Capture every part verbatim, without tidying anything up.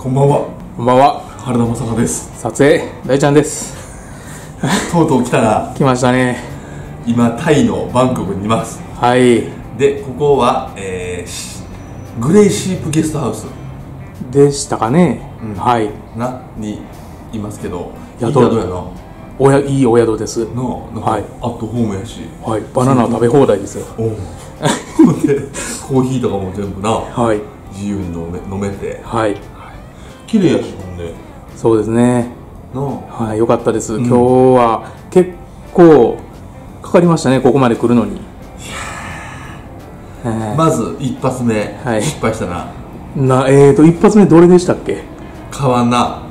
こんばんは。 こんばんは。 原田正孝です。 撮影大ちゃんです。 とうとう来たな。 来ましたね。 今タイのバンコクにいます。 はい。 でここは、えー、グレイシープゲストハウスでしたかね。うん、はい。 なにいますけど、 宿いい宿やな。 おやいいお宿です。 なあ、はい。アットホームやし。 はい。バナナ食べ放題ですよ。 おお。でコーヒーとかも全部な。はい。自由に飲め飲めて。はい。綺麗やしほんで。 そうですね。 なあ。はい。良かったです。うん、今日は結構かかりましたね。ここまで来るのに。いやー、まず一発目、はい、失敗したな。 なえーと一発目どれでしたっけ？ カバンな。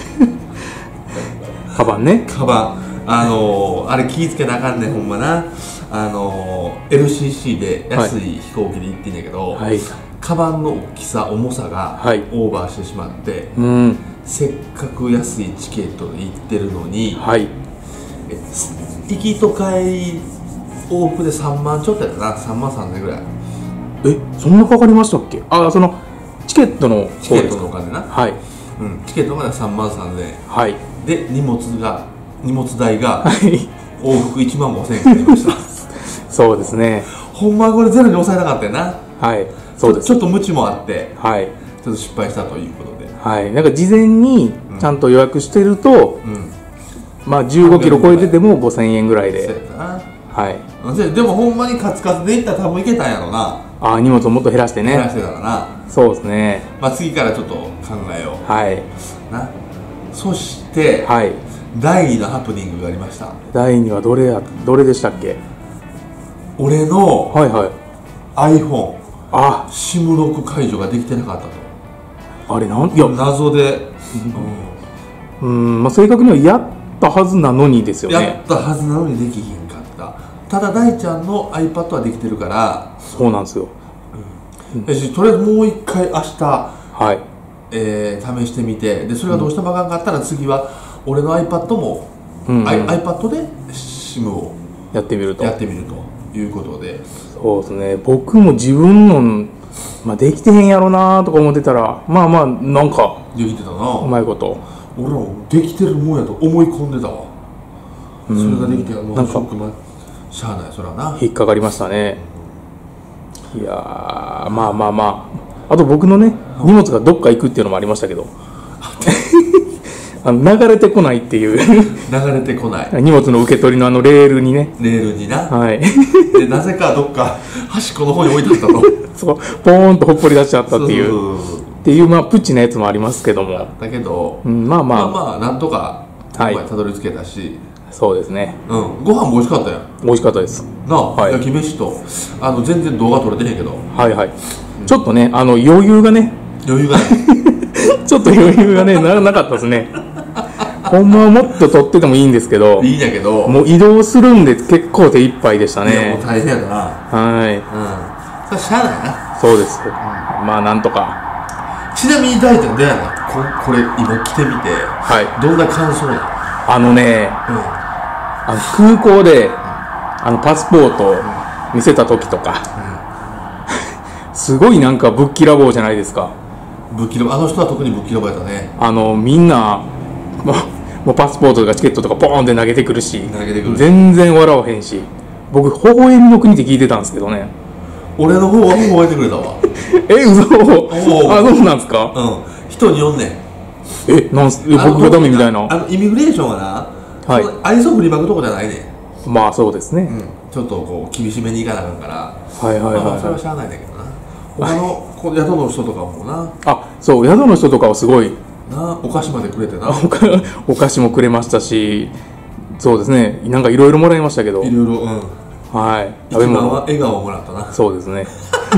カバンね。 カバン。あのー、あれ気ぃつけなあかんねんほんまな。あのー、エルシーシー で安い飛行機で行ってんやけど、はい、カバンの大きさ重さがオーバーしてしまって、はい、うん、せっかく安いチケットで行ってるのに、はい、え行きと帰り往復でさんまんちょっとやったな。さんまんさんぜんえんぐらい。 え、そんなかかりましたっけ？あ、そのチケットのチケットのお金な。はい、うん、チケットのお金はさんまんさんぜんえん、はい、で荷物が荷物代が往復いちまんごせんえんかかりましたそうですね。 ほんまはこれゼロに抑えなかったよな。はい、そうです。ちょっと無知もあって、はい、ちょっと失敗したということで、はい、 なんか事前にちゃんと予約してると、うん、まあじゅうごキロ超えててもごせんえんぐらいで、そうやったな。はい。 でもほんまにカツカツでいったら多分いけたんやろうな。 ああ、荷物をもっと減らしてね。 減らしてたらな。 そうですね。 まあ次からちょっと考えよう。はい。な。そして、 はい、 だいにのハプニングがありました。 だいにはどれやどれでしたっけ？ 俺の、はいはい、iPhone、 あ、 SIM ロック解除ができてなかったと。 あれなんいや謎で、 うん、うんまあ正確にはやったはずなのにですよね。 やったはずなのにできひんかった。ただ大ちゃんの iPad はできてるから。 そうなんですよ。 うん、とりあえずもう一回明日、はい、えー、試してみて、でそれがどうしてもあかんかったら次は俺の iPad も、うんうん、iPad で SIM をやってみるとやってみるということで。 そうですね。僕も自分の、まあ、できてへんやろなとか思ってたら、まあまあなんかできてたな。 うまいこと。 俺もできてるもんやと思い込んでたわ。うん、それができてるのはショックなしゃあない。それはな引っかかりましたね。いやー、まあまあまあ、あと僕のね荷物がどっか行くっていうのもありましたけどあの流れてこないっていう流れてこない荷物の受け取りのあのレールにねレールにな。 はいでなぜかどっか端っこの方に置いてあったとそうポーンとほっぽり出しちゃったっていうっていうまあプチなやつもありますけども、 だけど、 うん、まあまあまあまあなんとかたどり着けたし、はい、 そうですね。 うん、ご飯も美味しかったよ。 美味しかったですなあ、はい、焼き飯とあの全然動画撮れてへんけど、 はいはい、うん、ちょっとねあの余裕がね余裕がないちょっと余裕がね な, なかったですねほんまはもっと撮っててもいいんですけどいいんだけどもう移動するんで結構手一杯でしたね。 いやもう大変やな。 はい、うん、 それしゃあないな。 そうです、うん、まあなんとか。 ちなみに大ちゃんどうやな こ, これ今来てみて、はい、どんな感想なの？ あのね、うん、あの空港で、うん、あのパスポートを見せた時とか、うん、すごいなんかぶっきらぼうじゃないですか。 ぶっきらあの人は特にぶっきらぼうやったね。あのみんなもう、もうパスポートとかチケットとかポーンって投げてくるし、 投げてくるし全然笑わへんし、僕微笑みの国って聞いてたんですけどね。 俺の方は微笑んでくれたわえ、嘘。あ、そうなんですか。 うん、人によんねん。 え、なんすえ僕がダメみたいな。 あのイミグレーションはな、はい、愛想振りまくとこじゃないねん。まあそうですね、うん、 ちょっとこう厳しめにいかなあかんから、 はいはいはい、はい、 まあ、それはしゃあないんだけどな。他のこ宿の人とかもな、 あ、そう宿の人とかはすごいな、お菓子までくれてなお菓子もくれましたし、そうですね、なんかいろいろもらいましたけど、 いろいろ、うん、 はい、 一番は笑顔をもらったな。 そうですね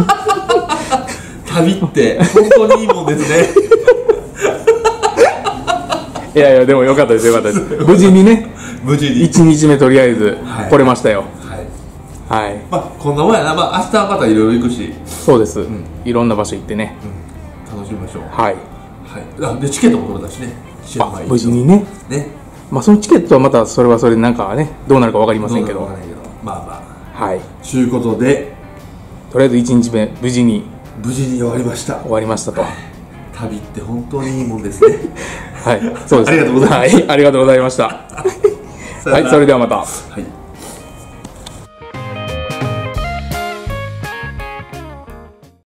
旅って本当にいいもんですねいやいやでもよかったですよかったです無事にね、 無事にいちにちめとりあえず来れましたよ。はい、はい、 まあこんなもんやな。まあ明日はまたいろいろ行くし。 そうです、うん、いろんな場所行ってね、 うん、楽しみましょう。 はい、 はい、あでチケットも取れたしね。 あ無事にね。ね、まあそのチケットはまたそれはそれでなんかねどうなるか分かりませんけど、どうなるか分からないけど、 まあまあ、はい、 ということでとりあえずいちにちめ無事に無事に終わりました。 終わりましたと。 旅って本当にいいもんですね。 はい、そうです。 ありがとうございました。 はい、ありがとうございました。はい、それではまた。はい。